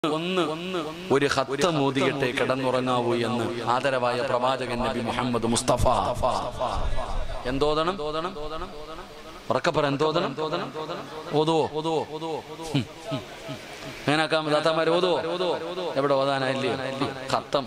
ഒരു ഖത്തം ഓതിയിട്ടേ കിടന്നുറങ്ങാവൂ എന്ന് ആദരവായ പ്രവാചകൻ നബി മുഹമ്മദ് മുസ്തഫ. എന്തോദണം? ഉറക്കപ്പറ, എന്തോദണം? ഓതുവോ? അങ്ങനാക്കാൻ ദാത്താമാര് ഓതുവോ? എവിടെ ഓതാനായില്ലേ? ഖത്തം.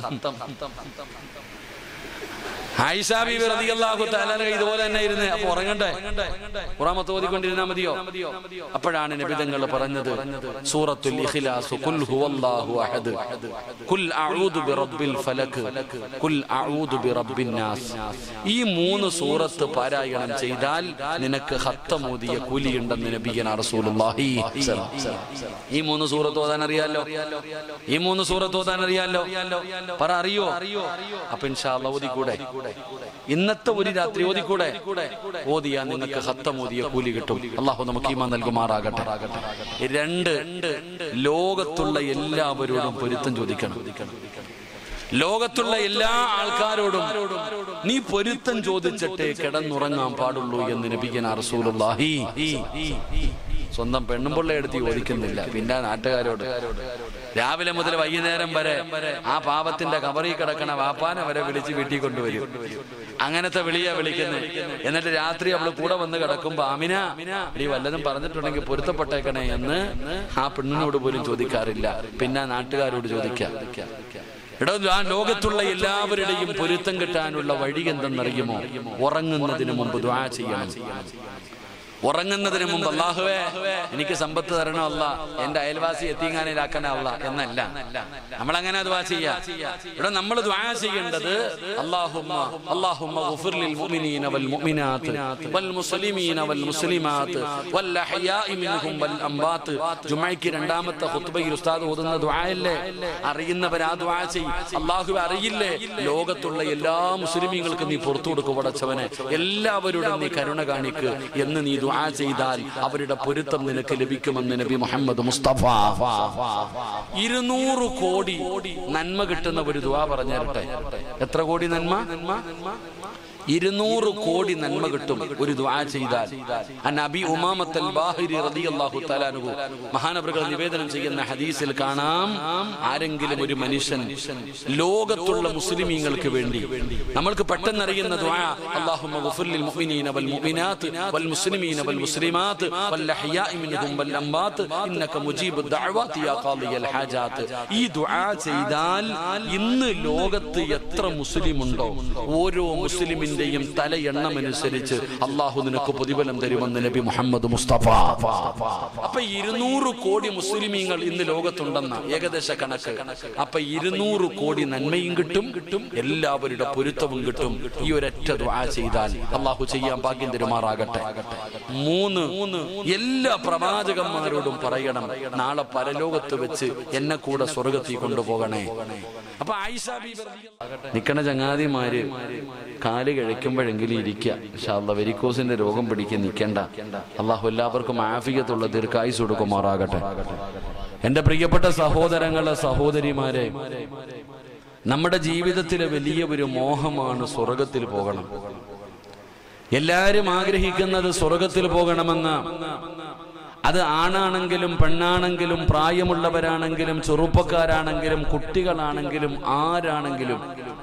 ആയിഷ ബീവി റളിയല്ലാഹു തആല ഇതുപോലെ തന്നെ ഇരുന്ന് അപ്പൊ ഉറങ്ങണ്ടേ? ഖുർആൻ ഓതിക്കൊണ്ടിരുന്നാ മതിയോ? അപ്പോഴാണ് നബി തങ്ങൾ പറഞ്ഞത് സൂറത്തുൽ ഇഖ്ലാസ്, ഖുൽ ഹുവല്ലാഹു അഹദ്, ഖുൽ അഊദു ബിറബ്ബിൽ ഫലക്, ഖുൽ അഊദു ബിറബ്ബിൻ നാസ്. ഈ 3 സൂറത്ത് പാരായണം ചെയ്താൽ നിനക്ക് ഖത്തം ഓതിയ കൂലിയുണ്ടെന്ന് നബിയന റസൂലുള്ളാഹി സ്വല്ലല്ലാഹു അലൈഹി വസല്ലം. ഈ 3 സൂറത്ത് ഓതാൻ അറിയാലോ? ഈ 3 സൂറത്ത് ഓതാൻ അറിയാലോ? പറ, അറിയോ? അപ്പൊ ഇൻഷാ അല്ലാഹ് ഓതിക്കൂടെ? ഇന്നത്തെ ഒരു രാത്രി ഓതിക്കൂടെ? ഓതിയാ നിങ്ങൾക്ക് ഖത്തം ഓതിയ കൂലി കിട്ടും. അല്ലാഹു നമുക്ക് ഈമാൻ നൽകുമാറാകട്ടെ. 2, ലോകത്തുള്ള എല്ലാവരോടും പൊരുത്തം ചോദിക്കണം. ലോകത്തുള്ള എല്ലാ ആൾക്കാരോടും നീ പൊരുത്തം ചോദിച്ചിട്ടേ കിടന്നുറങ്ങാൻ പാടുള്ളൂ എന്ന് നബിയന റസൂലുള്ളാഹി. സ്വന്തം പെണ്ണുമ്പിള്ള എടുത്ത് ചോദിക്കുന്നില്ല, പിന്നെ നാട്ടുകാരോട്. രാവിലെ മുതൽ വൈകുന്നേരം വരെ ആ പാവത്തിന്റെ കബറിൽ കിടക്കണ വാപ്പാനെ വരെ വിളിച്ച് വീട്ടിൽ കൊണ്ടുവരും. അങ്ങനത്തെ വിളിയാ വിളിക്കുന്നത്. എന്നിട്ട് രാത്രി അവള് കൂടെ വന്ന് കിടക്കുമ്പോ ആമിന നീ വല്ലതും പറഞ്ഞിട്ടുണ്ടെങ്കിൽ പൊരുത്തപ്പെട്ടേക്കണേ എന്ന് ആ പെണ്ണിനോട് പോലും ചോദിക്കാറില്ല, പിന്നെ നാട്ടുകാരോട് ചോദിക്കാം. ആ ലോകത്തുള്ള എല്ലാവരുടെയും പൊരുത്തം കിട്ടാനുള്ള വഴി എന്തെന്നറിയുമോ? ഉറങ്ങുന്നതിന് മുമ്പ് ദുആ ചെയ്യണം. ഉറങ്ങുന്നതിന് മുമ്പ് അല്ലാഹുവേ എനിക്ക് സമ്പത്ത് തരണോ അല്ലാ, എന്റെ അയൽവാസി എത്തീങ്ങാനിലാക്കാനല്ല എന്നല്ല. നമ്മളങ്ങനെ ദുആ ചെയ്യാ. ഇവിടെ നമ്മൾ ദുആ ചെയ്യേണ്ടത് അല്ലാഹുമ്മ ഗുഫിർ ലിൽ മുഅ്മിനീന വൽ മുഅ്മിനാത്ത് വൽ മുസ്ലിമീന വൽ മുസ്ലിമാത്ത് വൽ അഹ്യാഇ മിൻഹും വൽ അംവാത്ത്. ജുമഅയ്ക്ക് 2ാമത്തെ ഖുത്ബയിൽ ഉസ്താദ് ഓതുന്ന ദുആയല്ലേ? അറിയുന്നവർ ആ ദുആ ചെയ്യും. അല്ലാഹുവേ അറിയില്ലേ, ലോകത്തുള്ള എല്ലാ മുസ്ലിമീങ്ങൾക്കും നീ പുറത്തു കൊടുക്കു പടച്ചവനെ, എല്ലാവരോടും നീ കരുണ കാണിക്ക് എന്ന് നീ ദുആ ചെയ്താൽ അവരുടെ പൊരുത്തം നിനക്ക് ലഭിക്കുമെന്ന് നബി മുഹമ്മദ് മുസ്തഫ. 200 കോടി നന്മ കിട്ടുന്ന ഒരു ദുആ പറഞ്ഞേരട്ടെ. എത്ര കോടി നന്മ? 200 കോടി നന്മ കിട്ടും ഒരു ദുആ ചെയ്താൽ. നബി ഉമാമത്തുൽ ബാഹിരി റളിയല്ലാഹു തആല അൻഹു മഹാനവറുകൾ നിവേദനം ചെയ്യുന്ന ഹദീസിൽ കാണാം, ആരെങ്കിലും ഒരു മനുഷ്യൻ ലോകത്തുള്ള മുസ്ലിമീങ്ങൾക്ക് വേണ്ടി നമ്മൾക്ക് പെട്ടെന്ന് അറിയുന്ന ദുആ അല്ലാഹുമ്മ ഗുഫിർ ലിൽ മുഅ്മിനീന വൽ മുഅ്മിനാത്ത് വൽ മുസ്ലിമീന വൽ മുസ്ലിമാത്ത് വൽ അഹ്യാഇ മിൻഹും വൽ അംവാത്ത് ഇന്നക മുജീബുദ് ദഅവാതി യാ ഖാദിയൽ ഹാജാത്ത്. ഈ ദുആ ചെയ്താൽ ഇന്ന് ലോകത്ത് എത്ര മുസ്ലിം ഉണ്ടോ ഓരോ മുസ്ലിമിൻ തല എണ്ണമനുസരിച്ച് അള്ളാഹു നിനക്ക് പ്രതിഫലം തരുമെന്ന് നബി മുഹമ്മദ് മുസ്തഫ. അപ്പൊ 200 കോടി മുസ്ലിമീങ്ങൾ ഇന്ന് ലോകത്തുണ്ടെന്ന ഏകദേശ കണക്ക്. അപ്പൊ 200 കോടി നന്മയും കിട്ടും, എല്ലാവരുടെ പൊരുത്തവും കിട്ടും ഈ ഒരൊറ്റ ദുആ ചെയ്താൽ. അള്ളാഹു ചെയ്യാൻ ഭാഗ്യം തരുമാറാകട്ടെ. 3, എല്ലാ പ്രവാചകന്മാരോടും പറയണം, നാളെ പരലോകത്ത് വെച്ച് എന്നെ കൂടെ സ്വർഗത്തിൽ കൊണ്ടുപോകണേ. അപ്പൊ ആയിഷ ബീബി നിക്കണ ചങ്ങാതിമാര് കാല് കഴിക്കുമ്പോഴെങ്കിലും ഇരിക്കുക. ഇൻഷാ അല്ലാഹ് വെരിക്കോസിന്റെ രോഗം പിടിക്കാൻ നിൽക്കണ്ട. അള്ളാഹു എല്ലാവർക്കും ആഫിയത്തുള്ള ദീർഘായുസ്സ് കൊടുക്കുമാറാകട്ടെ. എന്റെ പ്രിയപ്പെട്ട സഹോദരങ്ങളെ, സഹോദരിമാരെ, നമ്മുടെ ജീവിതത്തിലെ വലിയ ഒരു മോഹമാണ് സ്വർഗത്തിൽ പോകണം. എല്ലാരും ആഗ്രഹിക്കുന്നത് സ്വർഗത്തിൽ പോകണമെന്ന. അത് ആണാണെങ്കിലും പെണ്ണാണെങ്കിലും പ്രായമുള്ളവരാണെങ്കിലും ചെറുപ്പക്കാരാണെങ്കിലും കുട്ടികളാണെങ്കിലും ആരാണെങ്കിലും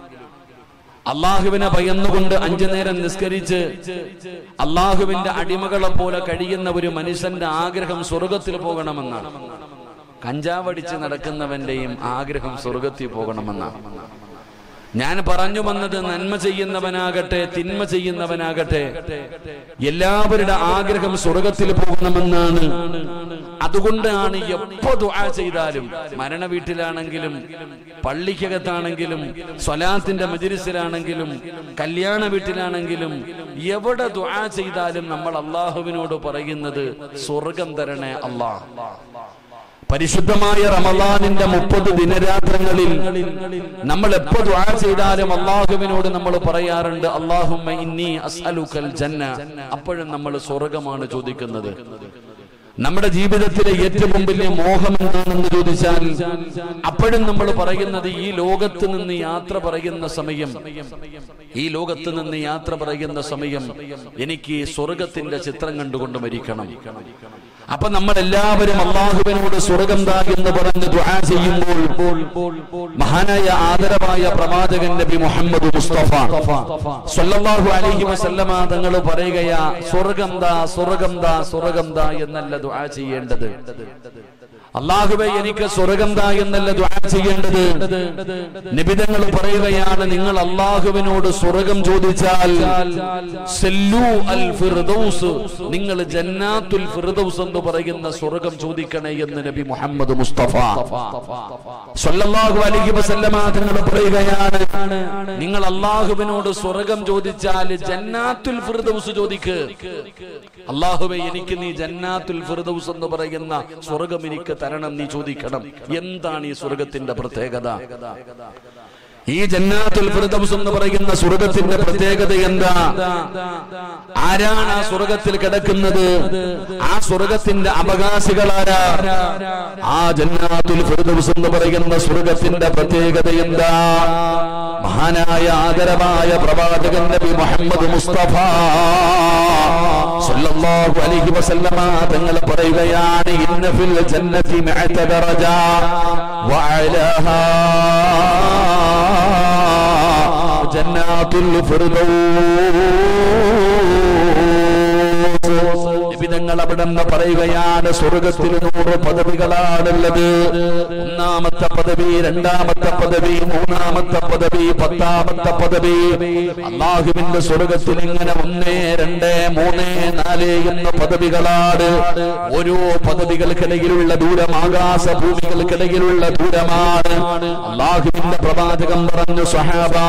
അള്ളാഹുവിനെ ഭയന്നുകൊണ്ട് 5 നേരം നിസ്കരിച്ച് അള്ളാഹുവിന്റെ അടിമകളെ പോലെ കഴിയുന്ന ഒരു മനുഷ്യന്റെ ആഗ്രഹം സ്വർഗത്തിൽ പോകണമെന്നാണ്. കഞ്ചാവടിച്ച് നടക്കുന്നവന്റെയും ആഗ്രഹം സ്വർഗത്തിൽ പോകണമെന്നാണ്. ഞാൻ പറഞ്ഞു വന്നത്, നന്മ ചെയ്യുന്നവനാകട്ടെ തിന്മ ചെയ്യുന്നവനാകട്ടെ എല്ലാവരുടെ ആഗ്രഹം സ്വർഗത്തിൽ പോകണമെന്നാണ്. അതുകൊണ്ടാണ് എപ്പോ ദുആ ചെയ്താലും, മരണ വീട്ടിലാണെങ്കിലും പള്ളിക്കകത്താണെങ്കിലും സ്വലാത്തിന്റെ മജ്‌ലിസിലാണെങ്കിലും കല്യാണ വീട്ടിലാണെങ്കിലും എവിടെ ദുആ ചെയ്താലും നമ്മൾ അല്ലാഹുവിനോട് പറയുന്നത് സ്വർഗം തരണേ അല്ലാഹ്. പരിശുദ്ധമായ റമളാനിന്റെ 30 ദിനരാത്രങ്ങളിൽ നമ്മൾ എപ്പോ ദുആ ചെയ്താലും അല്ലാഹുവിനോട് നമ്മൾ പറയാറുണ്ട് അല്ലാഹുമ്മ ഇന്നി അസ്അലുക്കൽ ജന്ന. അപ്പോഴും നമ്മൾ സ്വർഗമാണ് ചോദിക്കുന്നത്. നമ്മുടെ ജീവിതത്തിലെ ഏറ്റവും വലിയ മോഹം എന്താണെന്ന് ചോദിച്ചാൽ അപ്പോഴും നമ്മൾ പറയുന്നത് ഈ ലോകത്ത് നിന്ന് യാത്ര പറയുന്ന സമയം എനിക്ക് സ്വർഗത്തിന്റെ ചിത്രം കണ്ടുകൊണ്ട് മരിക്കണം. അപ്പൊ നമ്മൾ എല്ലാവരും അല്ലാഹുവിനോട് സ്വർഗം താ എന്ന് പറഞ്ഞ് ദുആ ചെയ്യുമ്പോൾ മഹാനായ ആദരവായ പ്രവാചകൻ നബി മുഹമ്മദ് മുസ്തഫ സ്വല്ലല്ലാഹു അലൈഹി വസല്ലമ തങ്ങൾ പറയുകയാ, സ്വർഗം താ എന്നല്ല ദുആ ചെയ്യേണ്ടത്. അല്ലാഹുവേ എനിക്ക് സ്വർഗം താ എന്നല്ല ദുആ ചെയ്യേണ്ടത്. നബി തങ്ങൾ പറയുകയാണ്, നിങ്ങൾ അല്ലാഹുവിനോട് സ്വർഗം ചോദിച്ചാൽ സല്ലു അൽ ഫിർദൗസ്, നിങ്ങൾ ജന്നാത്തുൽ ഫിർദൗസ് എന്ന് പറയുന്ന സ്വർഗം ചോദിക്കണേ എന്ന് നബി മുഹമ്മദ് മുസ്തഫ സ്വല്ലല്ലാഹു അലൈഹി വസല്ലമ തങ്ങൾ പറയുകയാണ്, നിങ്ങൾ അല്ലാഹുവിനോട് സ്വർഗം ചോദിച്ചാൽ ജന്നാത്തുൽ ഫിർദൗസ് ചോദിക്ക്. അല്ലാഹുവേ എനിക്ക് നീ ജന്നാത്തുൽ ഫിർദൗസ് എന്ന് പറയുന്ന സ്വർഗം എനിക്ക് തരണം, നീ ചോദിക്കണം. എന്താണ് ഈ സ്വർഗത്തിന്റെ പ്രത്യേകത? ഈ ജന്നാത്തുൽ ഫിർദൗസ് എന്ന് പറയുന്ന സ്വർഗത്തിന്റെ പ്രത്യേകത എന്താ? ആരാണ് ആ സ്വർഗത്തിൽ കിടക്കുന്നത്? ആ സ്വർഗത്തിന്റെ അവകാശികളാരാ? ആ ജന്നാത്തുൽ ഫിർദൗസ് എന്ന് പറയുന്ന സ്വർഗത്തിന്റെ പ്രത്യേകത എന്താ? മഹാനായ ആദരവായ പ്രവാചകൻ നബി മുഹമ്മദ് മുസ്തഫ സ്വല്ലല്ലാഹു അലൈഹി വസല്ലമ തങ്ങൾ പറയുകയാണ്, ഇന്ന ഫിൽ ജന്നതി മിഅത ദറജ വഅലാഹാ ജന്നാത്തുൽ ഫിർദൗസ്. നിബിതങ്ങൾ അവിടെ നിന്ന് പറയുകയാണ്, സ്വർഗത്തിൽ 100 പദവികളാണുള്ളത്. ഒന്നാമത്തെ പദവി, രണ്ടാമത്തെ പദവി, മൂന്നാമത്തെ പദവി, 10ാമത്തെ പദവി. അല്ലാഹുവിന്റെ സ്വർഗത്തിൽ ഇങ്ങനെ 1, 2, 3, 4 എന്ന പദവികളാണ്. ഓരോ പദവികൾക്കിടയിലുള്ള ദൂരം ആകാശഭൂമികൾക്കിടയിലുള്ള ദൂരമാണ്. അല്ലാഹുവിന്റെ പ്രവാചകൻ പറഞ്ഞു, സ്വഹാബാ,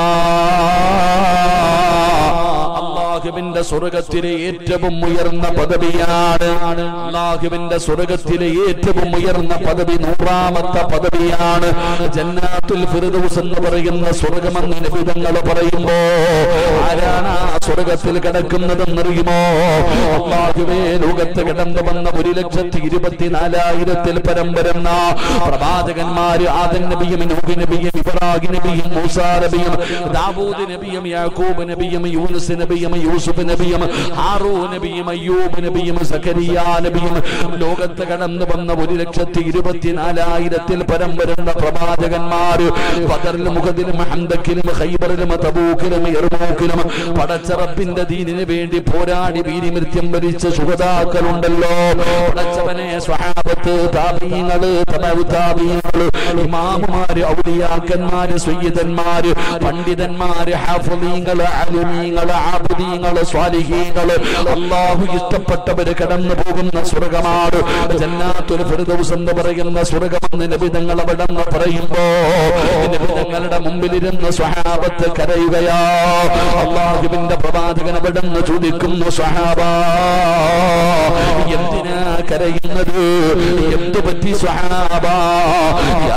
അല്ലാഹുവിന്റെ സ്വർഗത്തിലെ ഏറ്റവും ഉയർന്ന പദവിയാണ്. അല്ലാഹുവിന്റെ സ്വർഗത്തിലെ ഏറ്റവും ഉയർന്ന പദവി 100ാമത്തെ പദവിയാണ്. ജന്നാത്തുൽ ഫിർദൗസ് എന്ന് പറയുന്ന സ്വർഗമെന്ന് നബി തങ്ങൾ പറയുമ്പോ ആരാണ് ആ സ്വർഗത്തിൽ കിടക്കുന്നതെന്നറിയുമോ? അല്ലാഹുവേ, ലോകത്ത് കിടന്നു വന്ന 1,24,000 പരം വരുന്ന പ്രവാചകന്മാര്, ആദം നബിയും, നൂഹ് നബിയും, ഇബ്രാഹിം നബിയും, മൂസാ നബിയും, ദാവൂദ് നബിയും, യാക്കൂബ് നബിയും, യൂനുസ് നബിയും, യൂസുഫ് നബിയും, ഹാറൂൻ നബിയും, അയ്യൂബ് നബിയും, സക്കരിയ നബിയും, ലോകത്ത് കടന്നു വന്ന 1,24,000 പരം വരുന്ന പ്രവാചകന്മാര് ബദറിലും, ഉഹദിലും, ഹന്തക്കിലും, ഖൈബറിലും, തബൂക്കിലും, യർമൂക്കിലും പടച്ച റബ്ബിന്റെ ദീനിന് വേണ്ടി പോരാടി വീരമൃത്യു വരിച്ച ശുഹദാക്കളുണ്ടല്ലോ. പടച്ചവനെ, സ്വഹാബത്ത്, താബീങ്ങള്, തബഉ താബീങ്ങള്, ഇമാമുമാര്, ഔലിയാക്കന്മാര്, സയ്യിദന്മാര്, പണ്ഡിതന്മാര്, ഹാഫിളീങ്ങള്, അലിമീങ്ങള്, ആബിദീങ്ങള്, സ്വാലിഹീങ്ങള്, അല്ലാഹു ഇഷ്ടപ്പെട്ടവര് കടന്നു പോകുന്ന സ്വർഗമാണ് ജന്നാത്തുൽ ഫിർദൗസ് എന്ന് പറയുന്ന സ്വർഗമെന്ന് നബി തങ്ങൾ അവിടെ നിന്ന് പറയുമ്പോ നബി തങ്ങളുടെ മുമ്പിലിരുന്ന് സ്വഹാബത്ത് കരയുകയാ. അല്ലാഹുവിന്റെ പ്രവാചകൻ അവിടെ നിന്ന് ചോദിക്കുന്നു, സ്വഹാബാ, എന്തിനാ കരയുന്നത്? എന്തു പറ്റി സ്വഹാബാ? യാ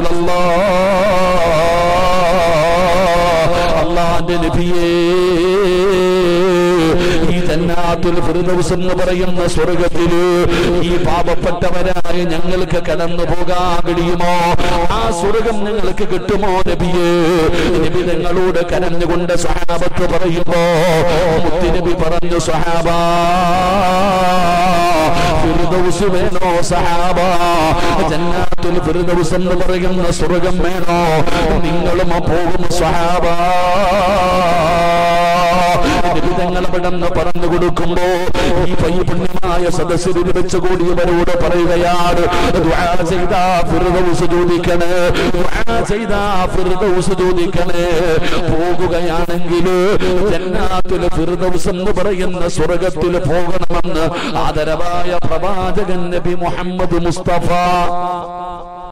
റസൂലല്ലാഹ്, അല്ലാഹുവിന്റെ നബിയേ, ഈ ജന്നാത്തുൽ ഫിർദൗസ് എന്ന് പറയുന്ന സ്വർഗത്തില് ഈ പാപപ്പെട്ടവരായ ഞങ്ങൾക്ക് കടന്നു പോകാൻ കഴിയുമോ? ആ സ്വർഗം നിങ്ങൾക്ക് കിട്ടുമോ നബിയേ? നബി തങ്ങളോട് കരഞ്ഞുകൊണ്ട് സ്വഹാബത്ത് പറയുമ്പോ മുത്തുനബി പറഞ്ഞു, സ്വഹാബാ, ഫിർദൗസ് വേണോ സഹാബാ? ജന്നാത്തുൽ ഫിർദൗസ് എന്ന് പറയുന്ന സ്വർഗം വേണോ? നിങ്ങളും പോകും സ്വഹാബാ. നിബിധങ്ങൾ അവിടെ നിന്ന് പറഞ്ഞു കൊടുക്കുമ്പോ ഈ പുണ്യമായ സദസ്സിൽ വെച്ച് കൂടിയവരോട് പറയുകയാണ്, ദുആ ചെയ്താ ഫിർദൗസ് ചോദിക്കണേ, ദുആ ചെയ്താ ഫിർദൗസ് ചോദിക്കണേ. പോകുകയാണെങ്കിൽ ജന്നാത്തുൽ ഫിർദൗസ് എന്ന് പറയുന്ന സ്വർഗത്തിൽ പോകണമെന്ന് ആദരവായ പ്രവാചകൻ നബി മുഹമ്മദ് മുസ്തഫ